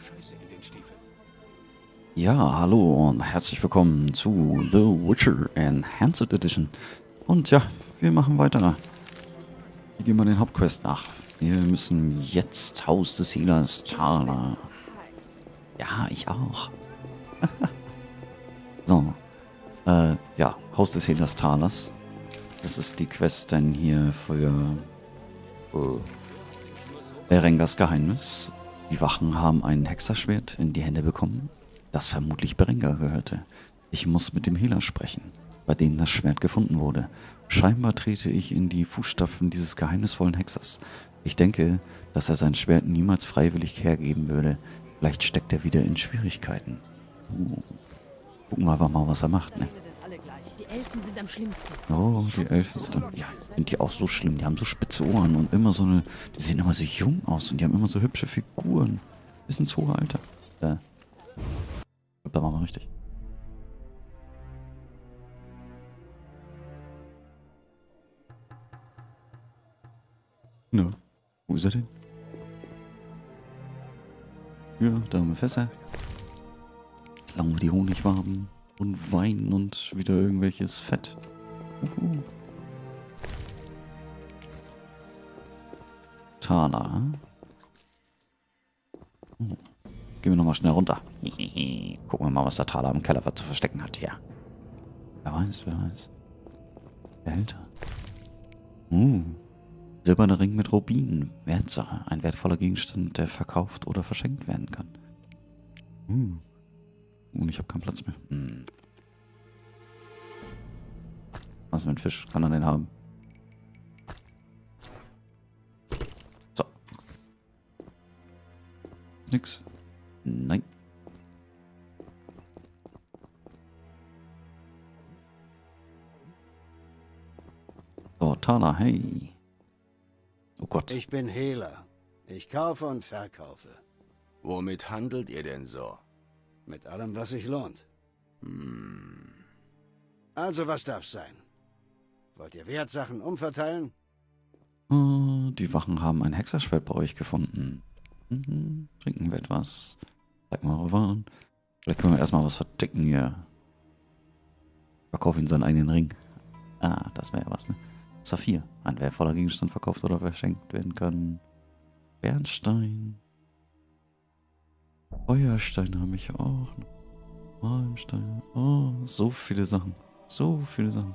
Ja, hallo und herzlich willkommen zu The Witcher Enhanced Edition. Und ja, wir machen weiter. Wir gehen mal den Hauptquest nach. Wir müssen jetzt Haus des Healers Thala. Ja, ich auch. So, ja, Haus des Healers Thalas. Das ist die Quest denn hier für Berengars Geheimnis. Die Wachen haben ein Hexerschwert in die Hände bekommen, das vermutlich Berengar gehörte. Ich muss mit dem Healer sprechen, bei dem das Schwert gefunden wurde. Scheinbar trete ich in die Fußstapfen dieses geheimnisvollen Hexers. Ich denke, dass er sein Schwert niemals freiwillig hergeben würde. Vielleicht steckt er wieder in Schwierigkeiten. Gucken wir aber mal, was er macht, ne? Die Elfen sind am schlimmsten. Oh, die Elfen sind dann, ja, sind die auch so schlimm. Die haben so spitze Ohren und immer so eine, die sehen immer so jung aus und die haben immer so hübsche Figuren. Bis ins hohe Alter. Da machen wir richtig. Na, wo ist er denn? Ja, da haben wir Fässer. Klauen wir die Honigwaben und Wein und wieder irgendwelches Fett. Thala. Gehen wir nochmal schnell runter. Gucken wir mal, was der Thala im Keller zu verstecken hat. Ja. Wer weiß, wer weiß. Behälter. Silberner Ring mit Rubinen. Wertsache. Ein wertvoller Gegenstand, der verkauft oder verschenkt werden kann. Und ich habe keinen Platz mehr. Was mit dem Fisch? Kann er den haben? So. Nix. Nein. So, Thala, hey. Oh Gott. Ich bin Hehler. Ich kaufe und verkaufe. Womit handelt ihr denn so? Mit allem, was sich lohnt. Also, was darf's sein? Wollt ihr Wertsachen umverteilen? Die Wachen haben ein Hexerschwert bei euch gefunden. Trinken wir etwas. Zeig mal eure Waren. Vielleicht können wir erstmal was verticken hier. Verkauf ihn seinen eigenen Ring. Ah, das wäre ja was, ne? Saphir. Ein wertvoller Gegenstand verkauft oder verschenkt werden kann. Bernstein. Feuerstein habe ich auch. Malmstein. Oh, so viele Sachen. So viele Sachen.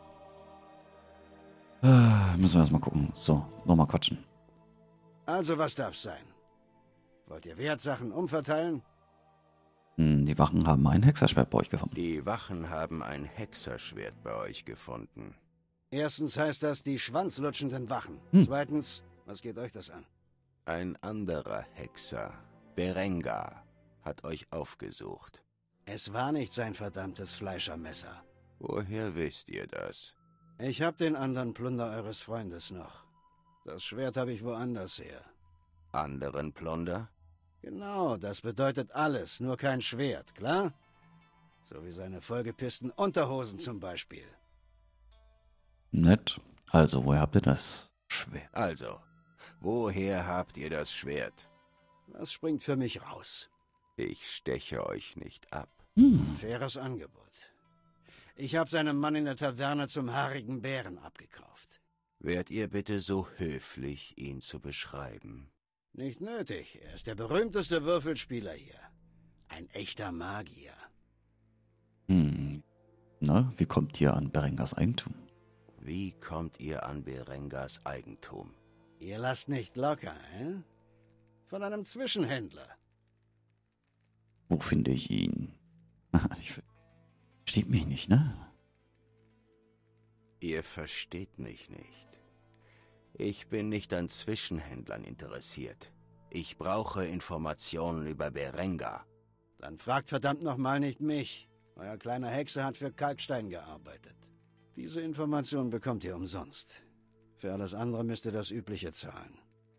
Müssen wir erstmal gucken. So, nochmal quatschen. Also, was darf's sein? Wollt ihr Wertsachen umverteilen? Die Wachen haben ein Hexerschwert bei euch gefunden. Die Wachen haben ein Hexerschwert bei euch gefunden. Erstens heißt das die schwanzlutschenden Wachen. Zweitens, was geht euch das an? Ein anderer Hexer, Berengar, hat euch aufgesucht. Es war nicht sein verdammtes Fleischermesser. Woher wisst ihr das? Ich hab den anderen Plunder eures Freundes noch. Das Schwert habe ich woanders her. Anderen Plunder? Genau, das bedeutet alles, nur kein Schwert, klar? So wie seine vollgepissten Unterhosen zum Beispiel. Nett. Also, woher habt ihr das Schwert? Also, woher habt ihr das Schwert? Was springt für mich raus? Ich steche euch nicht ab. Faires Angebot. Ich habe seinem Mann in der Taverne zum haarigen Bären abgekauft. Wärt ihr bitte so höflich, ihn zu beschreiben? Nicht nötig, er ist der berühmteste Würfelspieler hier. Ein echter Magier. Na, wie kommt ihr an Berengars Eigentum? Wie kommt ihr an Berengars Eigentum? Ihr lasst nicht locker, Von einem Zwischenhändler. Wo finde ich ihn? Versteht mich nicht, ne? Ihr versteht mich nicht. Ich bin nicht an Zwischenhändlern interessiert. Ich brauche Informationen über Berengar. Dann fragt verdammt nochmal nicht mich. Euer kleiner Hexer hat für Kalkstein gearbeitet. Diese Information bekommt ihr umsonst. Für alles andere müsst ihr das Übliche zahlen.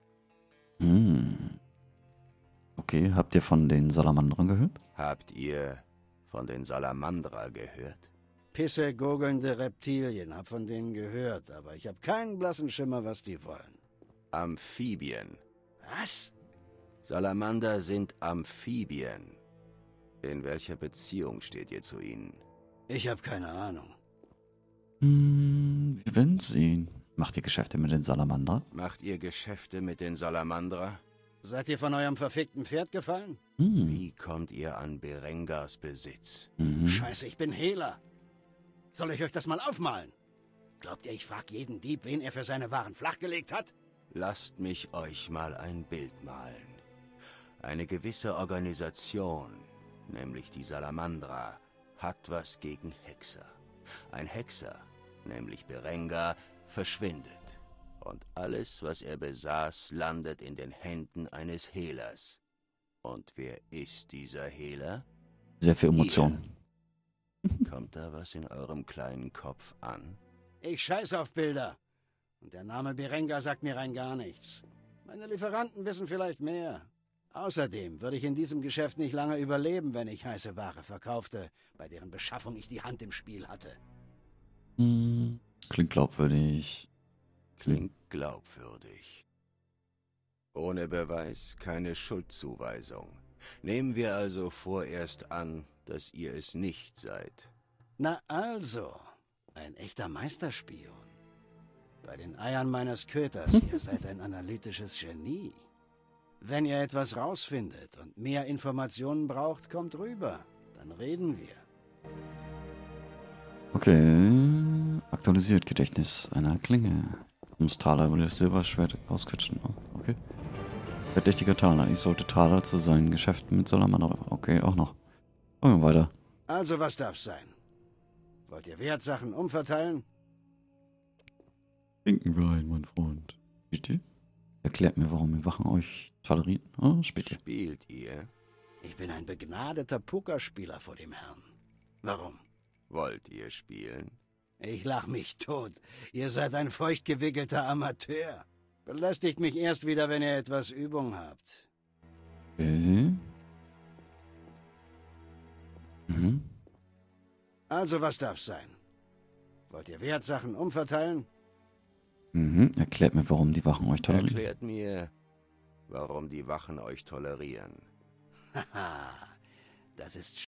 Okay, habt ihr von den Salamandern gehört? Habt ihr von den Salamandra gehört? Pisse gurgelnde Reptilien, hab von denen gehört, aber ich hab keinen blassen Schimmer, was die wollen. Amphibien. Was? Salamander sind Amphibien. In welcher Beziehung steht ihr zu ihnen? Ich habe keine Ahnung. Wir werden sehen. Macht ihr Geschäfte mit den Salamander? Macht ihr Geschäfte mit den Salamandra? Seid ihr von eurem verfickten Pferd gefallen? Wie kommt ihr an Berengars Besitz? Scheiße, ich bin Hehler. Soll ich euch das mal aufmalen? Glaubt ihr, ich frag jeden Dieb, wen er für seine Waren flachgelegt hat? Lasst mich euch mal ein Bild malen. Eine gewisse Organisation, nämlich die Salamandra, hat was gegen Hexer. Ein Hexer, nämlich Berengar, verschwindet. Und alles, was er besaß, landet in den Händen eines Hehlers. Und wer ist dieser Hehler? Sehr viel Emotion. Kommt da was in eurem kleinen Kopf an? Ich scheiß auf Bilder. Und der Name Berengar sagt mir rein gar nichts. Meine Lieferanten wissen vielleicht mehr. Außerdem würde ich in diesem Geschäft nicht lange überleben, wenn ich heiße Ware verkaufte, bei deren Beschaffung ich die Hand im Spiel hatte. Klingt glaubwürdig. Klingt glaubwürdig. Ohne Beweis keine Schuldzuweisung. Nehmen wir also vorerst an, dass ihr es nicht seid. Na also, ein echter Meisterspion. Bei den Eiern meines Köters, ihr seid ein analytisches Genie. Wenn ihr etwas rausfindet und mehr Informationen braucht, kommt rüber. Dann reden wir. Okay. Aktualisiert Gedächtnis einer Klinge. Ums Taler über das Silberschwert ausquetschen. Oh, okay. Verdächtiger Taler. Ich sollte Taler zu seinen Geschäften mit Salamander. Okay, auch noch. Machen wir weiter. Also, was darf's sein? Wollt ihr Wertsachen umverteilen? Trinken wir ein, mein Freund. Spielt ihr? Erklärt mir, warum wir Wachen euch tolerieren. Oh, spielt ihr? Spielt ihr? Ich bin ein begnadeter Pokerspieler vor dem Herrn. Warum? Wollt ihr spielen? Ich lach mich tot. Ihr seid ein feuchtgewickelter Amateur. Belästigt mich erst wieder, wenn ihr etwas Übung habt. Okay. Also, was darf's sein? Wollt ihr Wertsachen umverteilen? Erklärt mir, warum die Wachen euch tolerieren. Erklärt mir, warum die Wachen euch tolerieren. Haha, das ist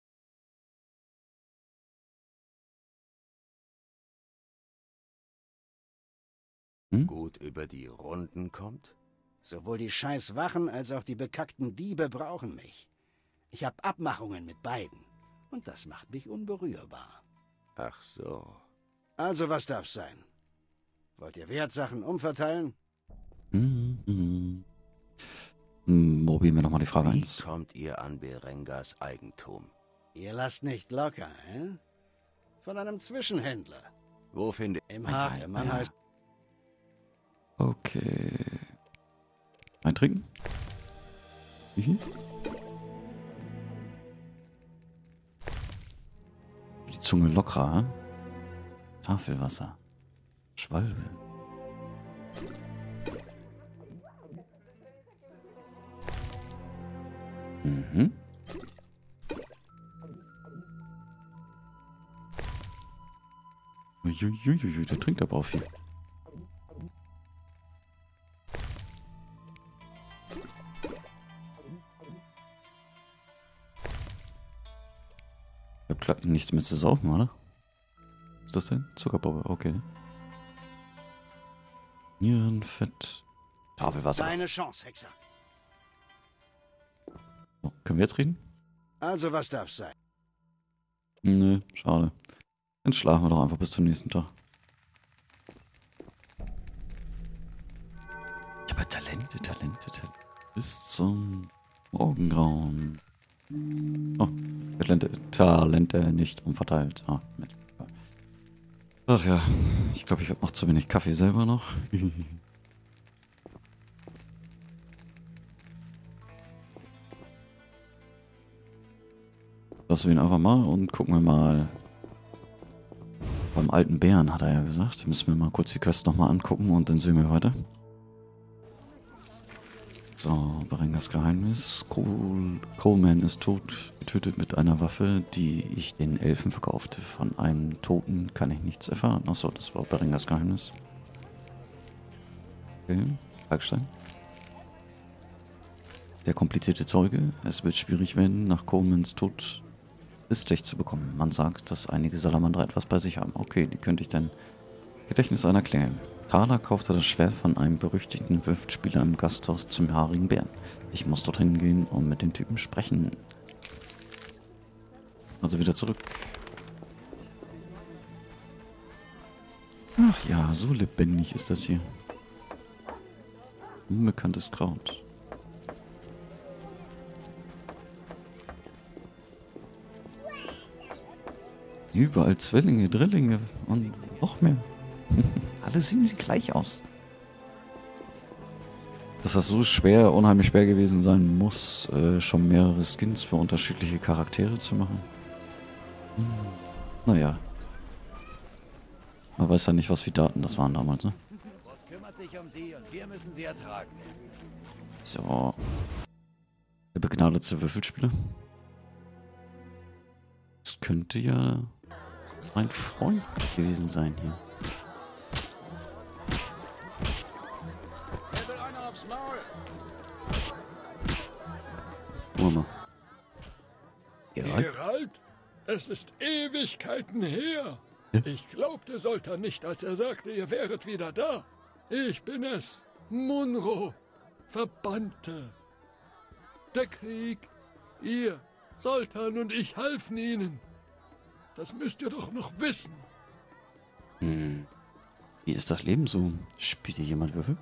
gut über die Runden kommt? sowohl die scheiß Wachen als auch die bekackten Diebe brauchen mich. Ich hab Abmachungen mit beiden. Und das macht mich unberührbar. Ach so. Also, was darf's sein? Wollt ihr Wertsachen umverteilen? Probieren wir nochmal die Frage Wie 1. kommt ihr an Berengars Eigentum? Ihr lasst nicht locker, Von einem Zwischenhändler. Wo finde Im Haag, der Mann heißt... Okay. Eintrinken? Die Zunge lockerer. Tafelwasser. Schwalbe. Uiuiuiui, der trinkt aber auch viel. Ich hab nichts mehr zu saufen, oder? Was ist das denn? Zuckerbobbe, okay. Nierenfett. Tafelwasser. Deine Chance, Hexer. So, können wir jetzt reden? Also, was darf's sein? Nö, schade. Dann schlafen wir doch einfach bis zum nächsten Tag. Ich habe Talente. Bis zum Morgengrauen. Oh, Talente nicht umverteilt. Ah, mit. Ach ja, ich glaube, ich habe noch zu wenig Kaffee selber noch. Lassen wir ihn einfach mal und gucken wir mal. Beim alten Bären hat er ja gesagt. Müssen wir mal kurz die Quest nochmal angucken und dann sehen wir weiter. So, Berengars Geheimnis. Coleman ist tot, getötet mit einer Waffe, die ich den Elfen verkaufte. Von einem Toten kann ich nichts erfahren. Achso, das war Berengars Geheimnis. Okay, Kalkstein. Der komplizierte Zeuge. Es wird schwierig werden, nach Colemans Tod Stech zu bekommen. Man sagt, dass einige Salamander etwas bei sich haben. Okay, die könnte ich dann Gedächtnis einer klären. Thaler kaufte das Schwert von einem berüchtigten Würfelspieler im Gasthaus zum haarigen Bären. Ich muss dorthin gehen und mit dem Typen sprechen. Also wieder zurück. Ach ja, so lebendig ist das hier. Unbekanntes Kraut. Überall Zwillinge, Drillinge und noch mehr. Alle sehen sie gleich aus. Dass das so schwer, unheimlich schwer gewesen sein muss, schon mehrere Skins für unterschiedliche Charaktere zu machen. Naja. Man weiß ja nicht, was für Daten das waren damals, ne? Was kümmert sich um sie und wir müssen sie ertragen. So. Der begnadete Würfelspieler. Das könnte ja mein Freund gewesen sein hier. Wer will einer aufs Maul? Mal. Geralt? Geralt, es ist Ewigkeiten her. Ja? Ich glaubte Soltan nicht, als er sagte, ihr wäret wieder da. Ich bin es, Munro, Verbannte. Der Krieg, ihr, Soltan und ich halfen ihnen. Das müsst ihr doch noch wissen. Wie ist das Leben so? Spielt hier jemand Würfel?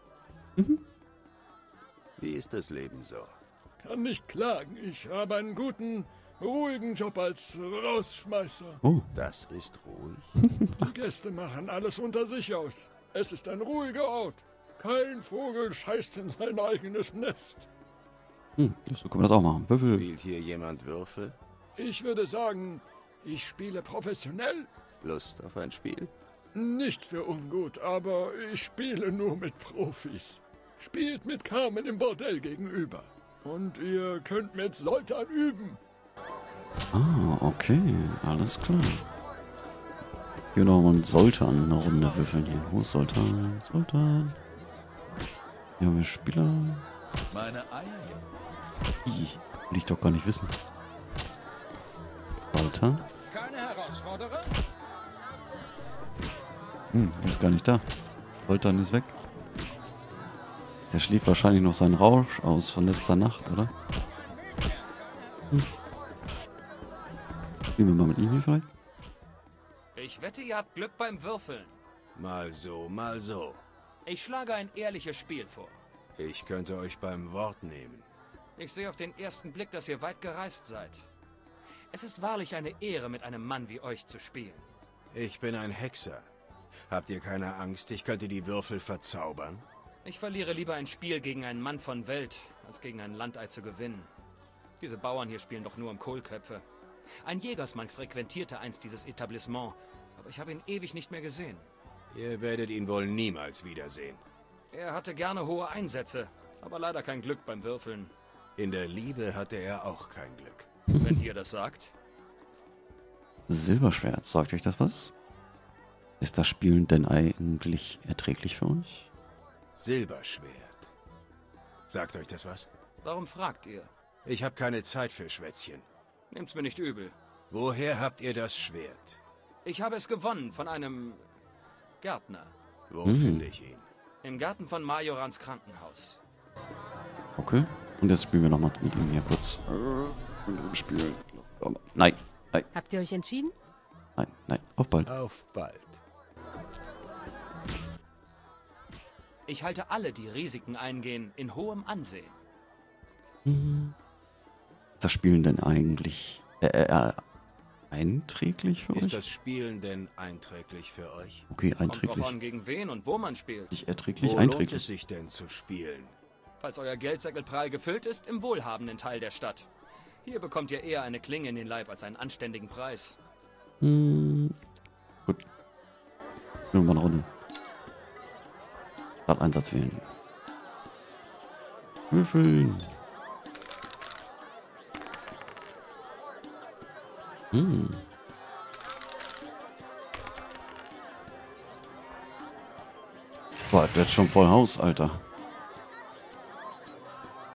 Wie ist das Leben so? Kann nicht klagen, ich habe einen guten, ruhigen Job als Rausschmeißer. Oh, Das ist ruhig. Die Gäste machen alles unter sich aus. Es ist ein ruhiger Ort. Kein Vogel scheißt in sein eigenes Nest. so können wir das auch machen. Würfel. Spielt hier jemand Würfel? Ich würde sagen, ich spiele professionell. Lust auf ein Spiel? Nichts für ungut, aber ich spiele nur mit Profis. Spielt mit Carmen im Bordell gegenüber. Und ihr könnt mit Soltan üben. Ah, okay. Alles klar. Genau, und Soltan eine Runde würfeln hier. Wo ist Soltan? Soltan. Hier haben wir Spieler. Meine Eier. Will ich doch gar nicht wissen. Soltan? Keine Herausforderer? Der ist gar nicht da. Soltan ist weg. Der schläft wahrscheinlich noch seinen Rausch aus von letzter Nacht, oder? Spielen wir mal mit ihm hier vielleicht? Ich wette, ihr habt Glück beim Würfeln. Mal so, mal so. Ich schlage ein ehrliches Spiel vor. Ich könnte euch beim Wort nehmen. Ich sehe auf den ersten Blick, dass ihr weit gereist seid. Es ist wahrlich eine Ehre, mit einem Mann wie euch zu spielen. Ich bin ein Hexer. Habt ihr keine Angst, ich könnte die Würfel verzaubern? Ich verliere lieber ein Spiel gegen einen Mann von Welt, als gegen ein Landei zu gewinnen. Diese Bauern hier spielen doch nur um Kohlköpfe. Ein Jägersmann frequentierte einst dieses Etablissement, aber ich habe ihn ewig nicht mehr gesehen. Ihr werdet ihn wohl niemals wiedersehen. Er hatte gerne hohe Einsätze, aber leider kein Glück beim Würfeln. In der Liebe hatte er auch kein Glück. Wenn ihr das sagt. Silberschwert, sagt euch das was? Ist das Spielen denn eigentlich erträglich für euch? Silberschwert. Sagt euch das was? Warum fragt ihr? Ich habe keine Zeit für Schwätzchen. Nehmt's mir nicht übel. Woher habt ihr das Schwert? Ich habe es gewonnen von einem Gärtner. Wo finde ich ihn? Im Garten von Majorans Krankenhaus. Okay. Und jetzt spielen wir nochmal mit ihm hier kurz. Spielen. Nein, nein, Habt ihr euch entschieden? nein, nein. Auf bald. Auf bald. Ich halte alle, die Risiken eingehen, in hohem Ansehen. Ist das Spielen denn eigentlich einträglich für Ist euch? das Spielen denn einträglich für euch? Okay, Kommt drauf einträglich. an, gegen wen und wo man spielt. Nicht erträglich, Wo lohnt es einträglich. sich denn zu spielen? Falls euer Geldsäckel prall gefüllt ist, im wohlhabenden Teil der Stadt. Hier bekommt ihr eher eine Klinge in den Leib als einen anständigen Preis. Gut. Nur mal eine Runde. Einsatz wählen. Würfeln. Boah, das wird schon voll Haus, Alter.